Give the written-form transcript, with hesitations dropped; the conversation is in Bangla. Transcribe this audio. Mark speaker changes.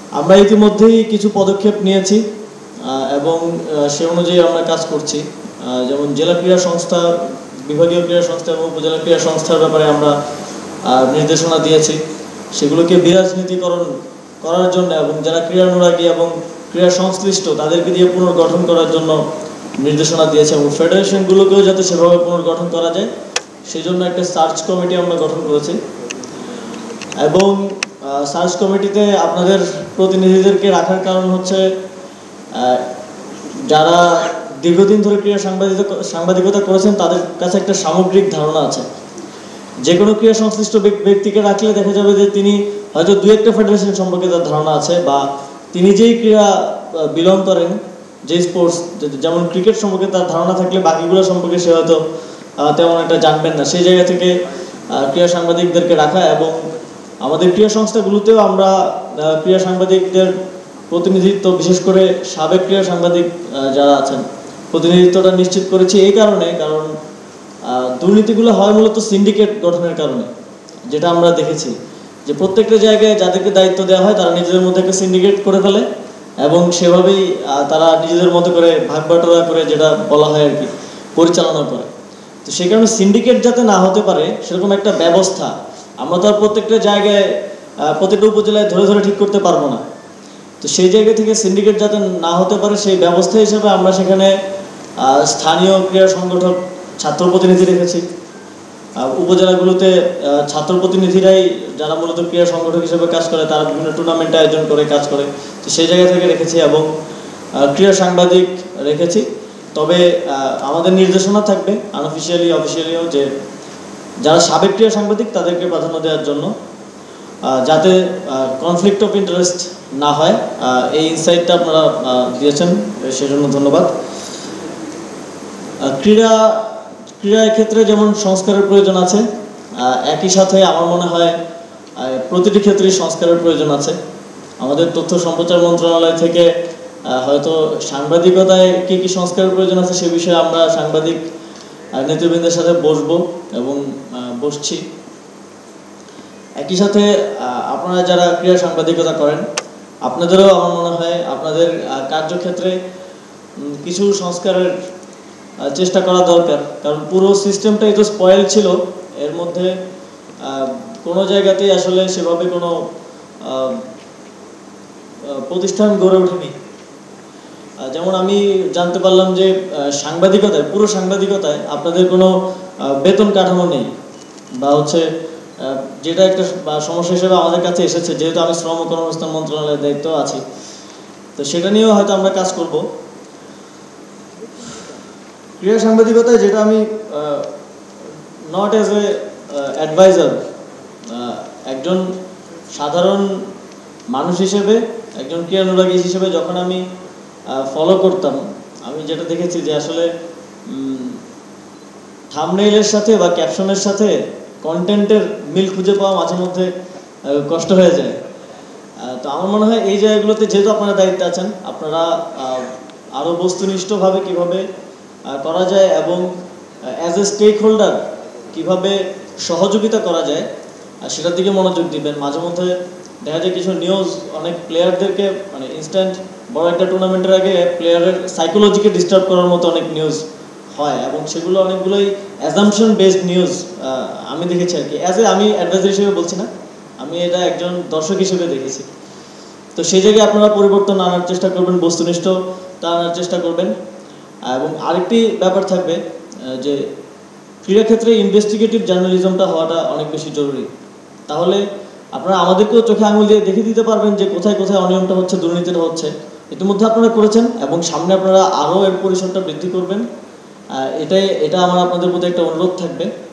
Speaker 1: আমরা ইতিমধ্যেই কিছু পদক্ষেপ নিয়েছি এবং সে অনুযায়ী আমরা কাজ করছি। যেমন জেলা ক্রীড়া সংস্থা, বিভাগীয় ক্রীড়া সংস্থা এবং উপজেলা ক্রীড়া সংস্থার ব্যাপারে আমরা নির্দেশনা দিয়েছি। সেগুলোকে বিরাজনীতিকরণ করার জন্য এবং যারা ক্রীড়ানুরাগী এবং ক্রীড়া সংশ্লিষ্ট তাদেরকে দিয়ে পুনর্গঠন করার জন্য নির্দেশনা দিয়েছে এবং ফেডারেশনগুলোকেও যাতে সেভাবে পুনর্গঠন করা যায় সেই জন্য একটা সার্চ কমিটি আমরা গঠন করেছি। এবং সার্চ কমিটিতে আপনাদের প্রতিনিধিদেরকে রাখার কারণ হচ্ছে যারা দীর্ঘদিন ধরে ক্রীড়া সাংবাদিকতা করেছেন তাদের কাছে একটা সামগ্রিক ধারণা আছে। যে কোনো ক্রীড়া সংশ্লিষ্ট ব্যক্তিকে রাখলে দেখা যাবে যে তিনি হয়তো দু একটা ফেডারেশন সম্পর্কে তার ধারণা আছে, বা তিনি যেই ক্রীড়া বিলং করেন, যে স্পোর্টস, যেমন ক্রিকেট সম্পর্কে তার ধারণা থাকলে বাকিগুলো সম্পর্কে সে হয়তো তেমন একটা জানবেন না। সেই জায়গা থেকে ক্রীড়া সাংবাদিকদেরকে রাখা এবং আমাদের ক্রীড়া সংস্থাগুলোতেও আমরা ক্রীড়া সাংবাদিকদের প্রতিনিধিত্ব, বিশেষ করে সাবেক ক্রীড়া সাংবাদিক যারা আছেন প্রতিনিধিত্বটা নিশ্চিত করেছি এই কারণে, কারণ দুর্নীতিগুলো হয় মূলত সিন্ডিকেট গঠনের কারণে। যেটা আমরা দেখেছি যে প্রত্যেকটা জায়গায় যাদেরকে দায়িত্ব দেওয়া হয় তারা নিজেদের মধ্যে একটা সিন্ডিকেট করে ফেলে এবং সেভাবেই তারা নিজেদের মতো করে ভাগ বাটোয়ারা করে, যেটা বলা হয় আর কি, পরিচালনা করে। তো সেই কারণে সিন্ডিকেট যাতে না হতে পারে সেরকম একটা ব্যবস্থা আমরা তো আর প্রত্যেকটা জায়গায় প্রত্যেকটা উপজেলায় ধরে ধরে ঠিক করতে পারবো না। তো সেই জায়গা থেকে সিন্ডিকেট যাতে না হতে পারে সেই ব্যবস্থা হিসেবে আমরা সেখানে স্থানীয় ক্রীড়া সংগঠক ছাত্র প্রতিনিধি রেখেছি। উপজেলাগুলোতে ছাত্র প্রতিনিধিরাই যারা মূলত ক্রীড়া সংগঠক হিসেবে কাজ করে, তারা বিভিন্ন টুর্নামেন্ট আয়োজন করে কাজ করে। তো সেই জায়গা থেকে রেখেছি এবং ক্রীড়া সাংবাদিক রেখেছি। তবে আমাদের নির্দেশনা থাকবে আনঅফিসিয়ালি অফিসিয়ালিও যে যারা সাবেক ক্রীড়া সাংবাদিক তাদেরকে প্রাধান্য দেওয়ার জন্য, যাতে কনফ্লিক্ট অফ ইন্টারেস্ট না হয়। এই ইনসাইটটা আপনারা দিয়েছেন, সেজন্য ধন্যবাদ। ক্রীড়ার ক্ষেত্রে যেমন সংস্কারের প্রয়োজন আছে, একই সাথে আমার মনে হয় প্রতিটি ক্ষেত্রেই সংস্কারের প্রয়োজন আছে। আমাদের তথ্য সম্প্রচার মন্ত্রণালয় থেকে হয়তো সাংবাদিকতায় কী কী সংস্কারের প্রয়োজন আছে সে বিষয়ে আমরা সাংবাদিক নেতৃবৃন্দের সাথে বসবো এবং বসছি। একই সাথে আপনারা যারা ক্রীড়া সাংবাদিকতা করেন আপনাদেরও আমার মনে হয় আপনাদের কার্যক্ষেত্রে কিছু সংস্কারের চেষ্টা করা দরকার, কারণ পুরো সিস্টেমটাই তো স্পয়েল ছিল। এর মধ্যে কোনো জায়গাতেই আসলে সেভাবে কোনো প্রতিষ্ঠান গড়ে ওঠেনি। যেমন আমি জানতে পারলাম যে সাংবাদিকতায়, পুরো সাংবাদিকতায় আপনাদের কোনো বেতন কাঠামো নেই, বা হচ্ছে যেটা একটা সমস্যা হিসেবে আমাদের কাছে এসেছে, যেহেতু আমি শ্রম ও কর্মসংস্থান মন্ত্রণালয়ের দায়িত্ব আছি, তো সেটা নিয়েও হয়তো আমরা কাজ করব। ক্রীড়া সাংবাদিকতায় যেটা আমি নট অ্যাজ এ অ্যাডভাইজার, একজন সাধারণ মানুষ হিসেবে, একজন ক্রীড়ানুরাগী হিসেবে যখন আমি ফলো করতাম, আমি যেটা দেখেছি যে আসলে থাম্বনেইলের সাথে বা ক্যাপশনের সাথে কন্টেন্টের মিল খুঁজে পাওয়া মাঝে মধ্যে কষ্ট হয়ে যায়। তো আমার মনে হয় এই জায়গাগুলোতে যেহেতু আপনারা দায়িত্বে আছেন, আপনারা আরও বস্তুনিষ্ঠভাবে কীভাবে করা যায় এবং অ্যাজ এ স্টেক হোল্ডার কীভাবে সহযোগিতা করা যায় সেটার দিকে মনোযোগ দিবেন। মাঝে মধ্যে দেখা যায় কিছু নিউজ অনেক প্লেয়ারদেরকে, মানে ইনস্ট্যান্ট বড় একটা টুর্নামেন্টের আগে প্লেয়ারের সাইকোলজিকে ডিস্টার্ব করার মতো অনেক নিউজ হয় এবং সেগুলো অনেকগুলোই অ্যাজাম্পশন বেসড নিউজ আমি দেখেছি আর কি। আমি অ্যাডভাইজার হিসেবে বলছি না, আমি এটা একজন দর্শক হিসেবে দেখেছি। তো সেই জায়গায় আপনারা পরিবর্তন আনার চেষ্টা করবেন, বস্তুনিষ্ঠতা আনার চেষ্টা করবেন। এবং আরেকটি ব্যাপার থাকবে যে ক্রীড়াক্ষেত্রে ইনভেস্টিগেটিভ জার্নালিজমটা হওয়াটা অনেক বেশি জরুরি। তাহলে আপনারা আমাদেরকেও চোখে আঙুল দিয়ে দেখে দিতে পারবেন যে কোথায় কোথায় অনিয়মটা হচ্ছে, দুর্নীতিটা হচ্ছে। ইতিমধ্যে আপনারা করেছেন এবং সামনে আপনারা আরও এর পরিসরটা বৃদ্ধি করবেন। এটা আমার আপনাদের প্রতি একটা অনুরোধ থাকবে।